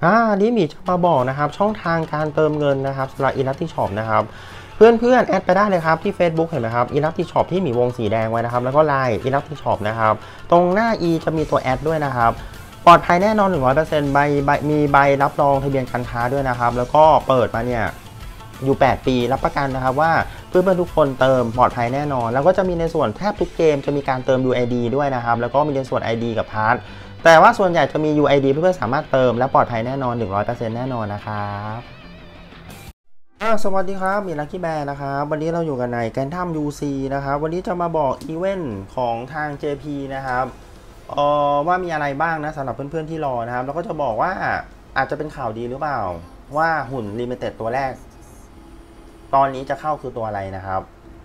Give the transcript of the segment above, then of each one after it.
นี่มีจะมาบอกนะครับช่องทางการเติมเงินนะครับสำหรับ Elasticshop นะครับเพื่อนแอดไปได้เลยครับที่ Facebook เห็นไหมครับ Elasticshop ที่มีวงสีแดงไว้นะครับแล้วก็ Line Elasticshop นะครับตรงหน้า E จะมีตัวแอดด้วยนะครับปลอดภัยแน่นอน 100% มีใบรับรองทะเบียนการค้าด้วยนะครับแล้วก็เปิดมาเนี่ยอยู่8ปีรับประกันนะครับว่าเพื่อนๆทุกคนเติมปลอดภัยแน่นอนแล้วก็จะมีในส่วนแทบทุกเกมจะมีการเติม UID ด้วยนะครับแล้วก็มีในส่วน ID กับพาร์ทแต่ว่าส่วนใหญ่จะมี UID เพื่อนๆสามารถเติมและปลอดภัยแน่นอน 100% แน่นอนนะครับสวัสดีครับมีลัคกี้แบร์นะครับวันนี้เราอยู่กันในแกนทัม UC นะครับวันนี้จะมาบอกอีเวนต์ของทาง JP นะครับว่ามีอะไรบ้างนะสำหรับเพื่อนๆที่รอนะครับแล้วก็จะบอกว่าอาจจะเป็นข่าวดีหรือเปล่าว่าหุ่น Limited ตัวแรกตอนนี้จะเข้าคือตัวอะไรนะครับ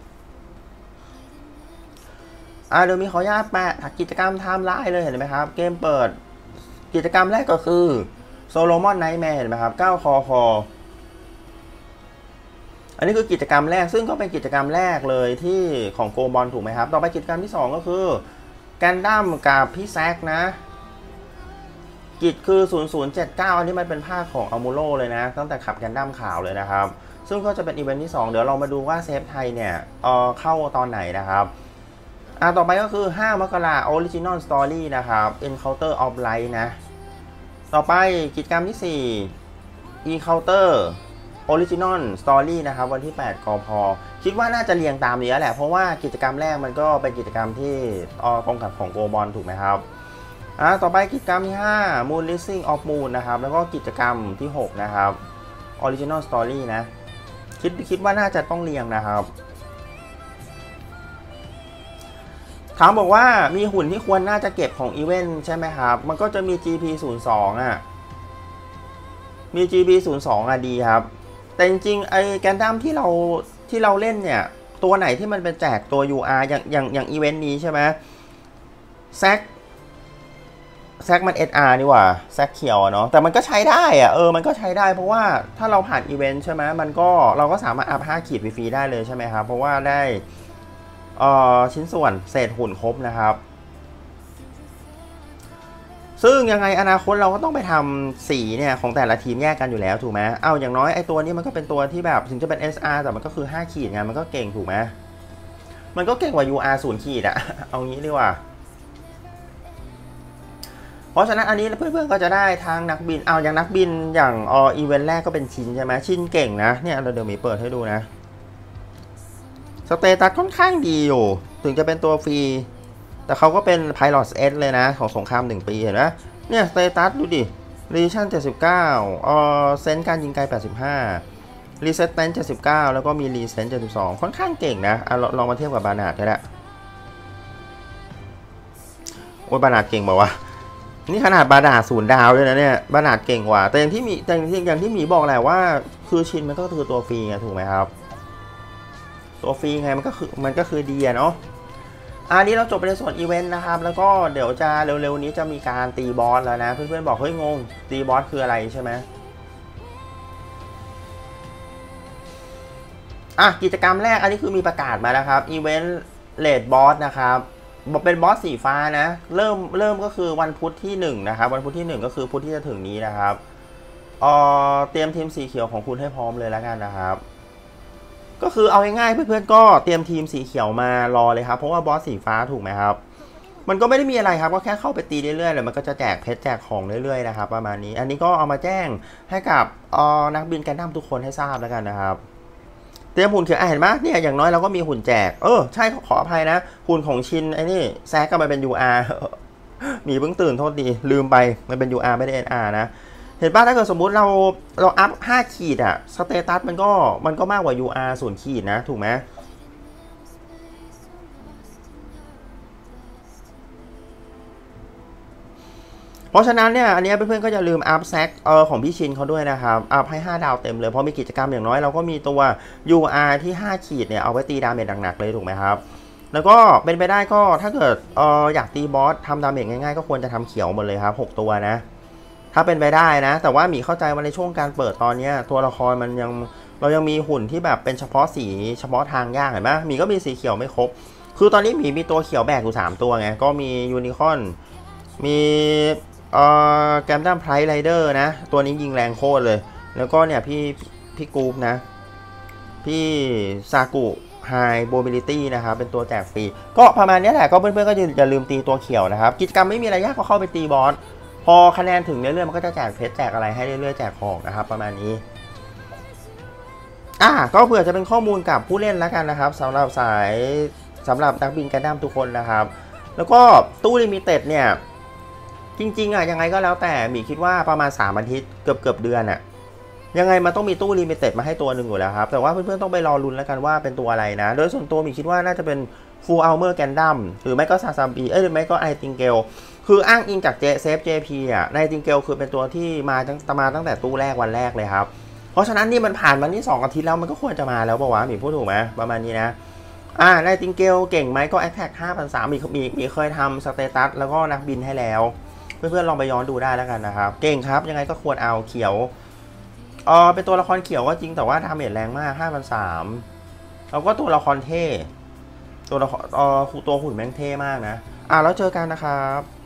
เดี๋ยวมีขออนุญาตแปะกิจกรรมไทม์ไลน์เลยเห็นไหมครับเกมเปิดกิจกรรมแรกก็คือโซโลมอนไนท์แมร์เห็นไหมครับ9 คออันนี้คือกิจกรรมแรกซึ่งก็เป็นกิจกรรมแรกเลยที่ของโกบอลถูกไหมครับต่อไปกิจกรรมที่2ก็คือแกนดั้มกับพี่แซกนะกิจคือ0079อันนี้มันเป็นภาคของอัลมูโรเลยนะตั้งแต่ขับแกนดั้มขาวเลยนะครับซึ่งก็จะเป็นอีเวนต์ที่2เดี๋ยวเรามาดูว่าเซฟไทยเนี่ยเข้าตอนไหนนะครับต่อไปก็คือ5 มกราคม Original Story นะครับ Encounter of Light นะต่อไปกิจกรรมที่4 Encounter Original Story นะครับวันที่8 กพ.คิดว่าน่าจะเรียงตามนี้แหละเพราะว่ากิจกรรมแรกมันก็เป็นกิจกรรมที่ตรงกับของโกบอลถูกไหมครับต่อไปกิจกรรมที่5 Moon Rising of Moon นะครับแล้วก็กิจกรรมที่6นะครับ Original Story นะคิดว่าน่าจะต้องเรียงนะครับถามบอกว่ามีหุ่นที่ควรน่าจะเก็บของอีเวนต์ใช่ไหมครับมันก็จะมี GP02 มี GP02 ดีครับแต่จริงๆไอ้แกนดั้มที่เราเล่นเนี่ยตัวไหนที่มันเป็นแจกตัว UR อย่างอีเวนต์นี้ใช่ไหมแซกมัน SR นี่หว่าแซกเขียวเนาะแต่มันก็ใช้ได้มันก็ใช้ได้เพราะว่าถ้าเราผ่านอีเวนต์ใช่ไหมเราก็สามารถอัพ5 ขีดฟรีๆได้เลยใช่ไหมครับเพราะว่าได้ชิ้นส่วนเศษหุ่นครบนะครับซึ่งยังไงอนาคตเราก็ต้องไปทำสีเนี่ยของแต่ละทีมแยกกันอยู่แล้วถูกไหมอย่างน้อยไอ้ตัวนี้มันก็เป็นตัวที่แบบถึงจะเป็น SR แต่มันก็คือ5 ขีดไงมันก็เก่งถูกไหมมันก็เก่งกว่า UR 0 ขีดเอางี้ดีกว่าเพราะฉะนั้นอันนี้เพื่อนๆก็จะได้ทางนักบินอย่างนักบินอย่างอีเวนต์แรกก็เป็นชินใช่ไหมชินเก่งนะเนี่ยเราเดี๋ยวมีเปิดให้ดูนะสเตตัสค่อนข้างดีอยู่ถึงจะเป็นตัวฟรีแต่เขาก็เป็น Pilot S เลยนะของสงคราม1 ปีเห็นไหมเนี่ยสเตตัสดูดิ Reaction 79เซนส์การยิงไกล85 Resistance 79แล้วก็มี Resistance 72ค่อนข้างเก่งนะลองมาเทียบกับบานาร์ดก็ได้โอ้ยบานาร์ดเก่งบอกว่านี่ขนาดบานาร์ด0 ดาวเลยนะเนี่ยบานาร์ดเก่งกว่าแต่อย่างที่มีบอกแหละว่าคือชินมันก็คือตัวฟรีไงถูกไหมครับตัวฟรีไงมันก็คือดีเนาะอันนี้เราจบไปในส่วนอีเวนต์นะครับแล้วก็เดี๋ยวจะเร็วๆนี้จะมีการตีบอสแล้วนะเพื่อนๆบอกเฮ้ยงงตีบอสคืออะไรใช่ไหมกิจกรรมแรกอันนี้คือมีประกาศมาแล้วครับอีเวนต์เลดบอสนะครับเป็นบอสสีฟ้านะเริ่มก็คือวันพุธที่1นะครับวันพุธที่1ก็คือพุธที่จะถึงนี้นะครับเตรียมทีมสีเขียวของคุณให้พร้อมเลยแล้วกันนะครับก็คือเอาง่ายๆเพื่อนๆก็เตรียมทีมสีเขียวมารอเลยครับเพราะว่าบอสสีฟ้าถูกไหมครับมันก็ไม่ได้มีอะไรครับก็แค่เข้าไปตีเรื่อยๆเลยมันก็จะแจกเพชรแจกของเรื่อยๆนะครับประมาณนี้อันนี้ก็เอามาแจ้งให้กับนักบินแกนดั้มทุกคนให้ทราบแล้วกันนะครับเตรียมหุ่นเขียวเห็นไหมเนี่ยอย่างน้อยเราก็มีหุ่นแจกใช่ขออภัยนะหุ่นของชินไอ้นี่แซกก็มาเป็น UR มีเพิ่งตื่นโทษดีลืมไปมันเป็น UR ไม่ได้ NR นะเห็นป่ะถ้าเกิดสมมุติเราอัพ5 ขีดสเตตัสมันก็มากกว่า UR 0 ขีดนะถูกไหมเพราะฉะนั้นเนี่ยอันนี้เพื่อนๆก็อย่าลืมอัพแซกของพี่ชินเขาด้วยนะครับอัพให้5 ดาวเต็มเลยเพราะมีกิจกรรมอย่างน้อยเราก็มีตัว UR ที่5 ขีดเนี่ยเอาไว้ตีดาเมจหนักๆเลยถูกไหมครับแล้วก็เป็นไปได้ก็ถ้าเกิดอยากตีบอสทำดาเมจง่ายๆก็ควรจะทำเขียวหมดเลยครับ6 ตัวนะถ้าเป็นไปได้นะแต่ว่ามีเข้าใจว่าในช่วงการเปิดตอนนี้ตัวละครเรายังมีหุ่นที่แบบเป็นเฉพาะสีเฉพาะทางยากเห็นไหมมีก็มีสีเขียวไม่ครบคือตอนนี้มีตัวเขียวแบกอยู่3 ตัวไงก็มียูนิคอร์นมีแกมดัมไพร์ไรเดอร์นะตัวนี้ยิงแรงโคตรเลยแล้วก็เนี่ยพี่กู๊ปนะพี่ซากุไฮโบมิลิตี้นะครับเป็นตัวแจกฟรีก็ประมาณนี้แหละก็เพื่อนๆก็อย่าลืมตีตัวเขียวนะครับกิจกรรมไม่มีอะไรยากก็เข้าไปตีบอสพอคะแนนถึงเรื่อยๆมันก็จะแจกเพชรแจกอะไรให้เรื่อยๆแจกของนะครับประมาณนี้ก็เผื่อจะเป็นข้อมูลกับผู้เล่นแล้วกันนะครับสำหรับนักบินกันดั้มทุกคนนะครับแล้วก็ตู้ลิมิเต็ดเนี่ยจริงๆยังไงก็แล้วแต่หมีคิดว่าประมาณ3 อาทิตย์เกือบเดือนยังไงมันต้องมีตู้ลิมิเต็ดมาให้ตัวหนึ่งอยู่แล้วครับแต่ว่าเพื่อนๆต้องไปรอลุ้นแล้วกันว่าเป็นตัวอะไรนะโดยส่วนตัวหมีคิดว่าน่าจะเป็น Full Armor Gundam หรือไม่ก็ซาซาบิหรือไม่ก็ไอติงเกลคืออ้างอิงจากเซฟ JP ไนติงเกลคือเป็นตัวที่มาตั้งแต่ตู้แรกวันแรกเลยครับเพราะฉะนั้นนี่มันผ่านมานี่2 อาทิตย์แล้วมันก็ควรจะมาแล้วป่าววะหมีพูดถูกไหมประมาณนี้นะไนติงเกลเก่งไหมก็ Attack 5,300มีเคยทำสเตตัสแล้วก็นักบินให้แล้วเพื่อนๆลองไปย้อนดูได้แล้วกันนะครับเก่งครับยังไงก็ควรเอาเขียวเป็นตัวละครเขียวก็จริงแต่ว่าดาเมจแรงมาก5,300แล้วก็ตัวละครเท่ตัวละครตัวหุ่นแม่งเท่มากนะแล้วเจอกันนะครับ